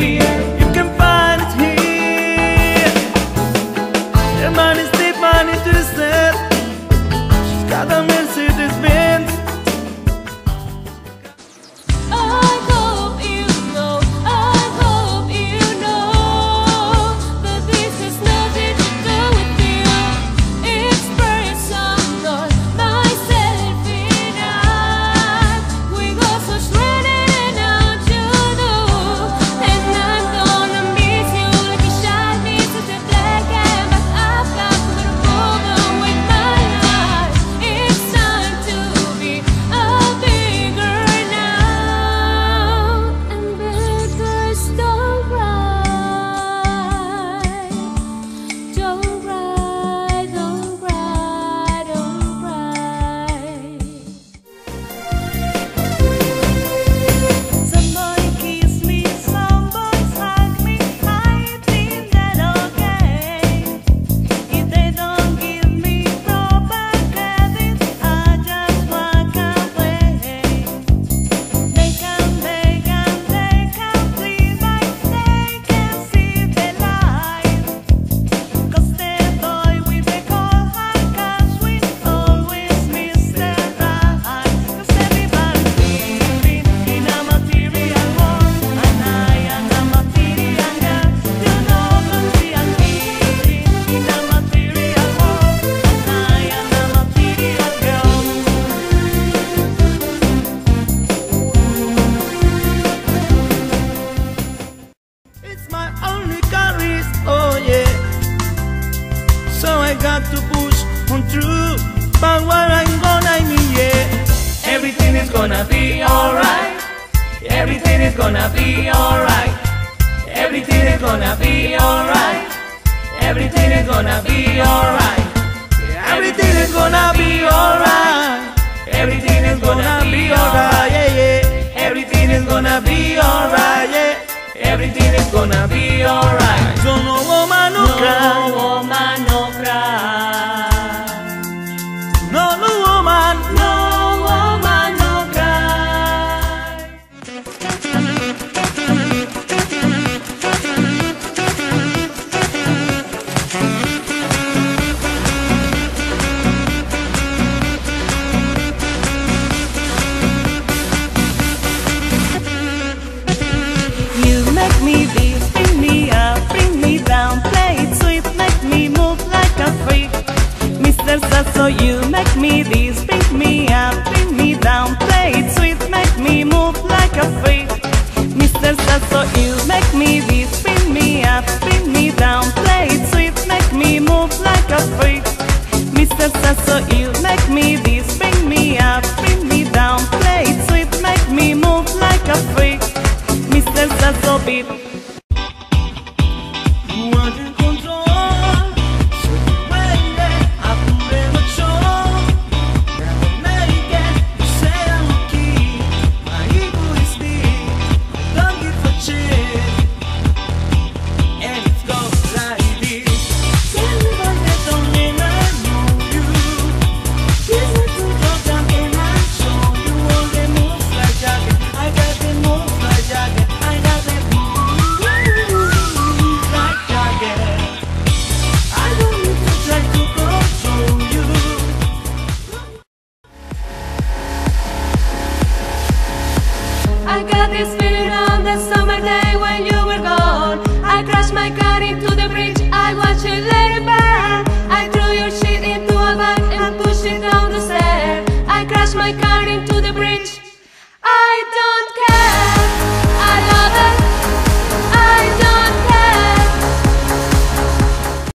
fear. You can find it here. Her mind is deep, mind is twisted. She's got a Mercedes Benz. Got to push on through, but what I'm gonna need, yeah. Everything is gonna be alright. Everything is gonna be alright. Everything is gonna be alright. Everything is gonna be alright. Everything is gonna be alright. Everything is gonna be alright, yeah, yeah. Everything is gonna be alright, yeah. Everything is gonna be alright. So no woman no cry. No woman no cry. No, no woman. No woman no cry. You make me this, bring me up, bring me down, play it sweet, make me move like a freak. Mr. Sasso, you make me this, bring me up, bring me down, play it sweet, make me move like a freak. Mr. Sasso, you make me this, bring me up, bring me down, play it sweet, make me move like a freak. Mr. Sasso, you make me this, bring me up, bring me down, play it sweet, make me move like a freak. Mr. Sasso beat.